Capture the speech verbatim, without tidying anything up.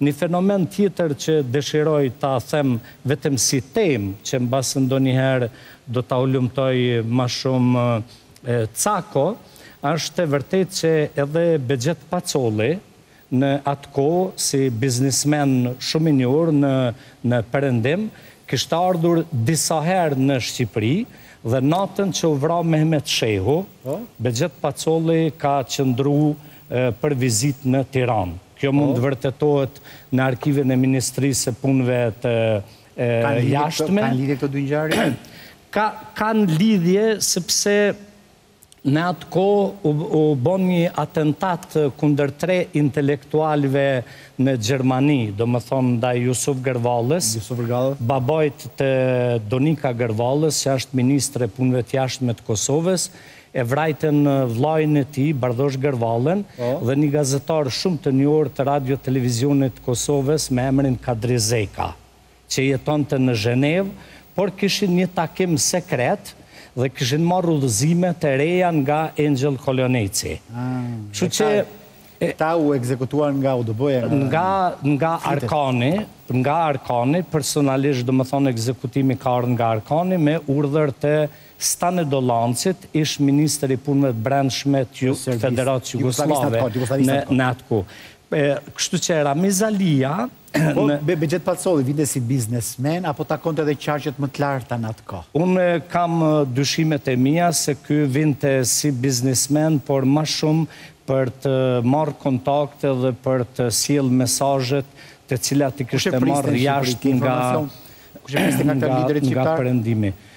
Një fenomen tjetër që dëshiroj ta them vetëm si temë, që mbas ndonjëherë do ta ulumtoj më shumë e, Cako, është e vërtet që edhe Bexhet Pacolli në atë kohë si biznismen shumë i njohur në në Perëndim, kishte ardhur disa herë në Shqipëri dhe natën që u vra Mehmet Shehu, Bexhet Pacolli ka qëndruar për vizitë në Tiranë. Kjo mund të vërtetohet në arkiven e Ministrisë së Punëve të Jashtme. Kanë lidhje këto dy ngjarje? Ka kanë lidhje sepse në atë kohë u, u bon një atentat kundër tre intelektualëve në Gjermani, do më thonë ndaj Jusuf Gërvallës, babajt të Donika Gërvallës, që është ministre e punëve të jashtme të Kosovës, e vrajtën vllajën e tij, Bardosh Gërvallën, dhe një gazetar shumë të njohur të radio televizionit të Kosovës me emrin Kadri Zeka, që jetonte në Zhenevë, por kishin një takim sekret dhe kishin marrë udhëzime të reja nga Angel Koloneci. Kështu që ta u ekzekutuan nga U D B-ja? Nga nga Arkani, nga Arkani, personalisht do më thonë ekzekutimi ka ardhur nga Arkani me urdhër të Stane Dolancit, ish ministër i punëve të brendshme të Federatës Jugoslave në atë kohë. Kështu që Ramiz Alia... Po, Bexhet Pacolli vinte si biznesmen, apo takonte edhe qarqet më të larta në atë kohë? Unë kam dyshimet e mia se ky vinte si biznesmen, por më shumë për të marrë kontakte dhe për të sjellë mesazhet të cilat i kishte marrë jashtë nga nga Perëndimi.